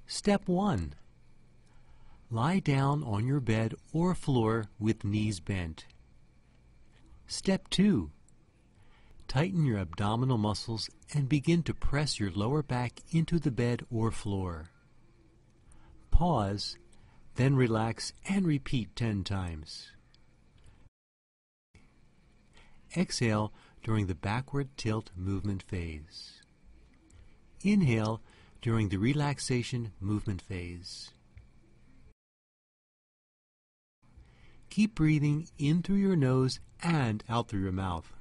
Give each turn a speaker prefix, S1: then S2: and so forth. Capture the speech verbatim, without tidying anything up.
S1: Step one. Lie down on your bed or floor with knees bent. Step two. Tighten your abdominal muscles and begin to press your lower back into the bed or floor. Pause, then relax and repeat ten times. Exhale during the backward tilt movement phase. Inhale during the relaxation movement phase. Keep breathing in through your nose and out through your mouth.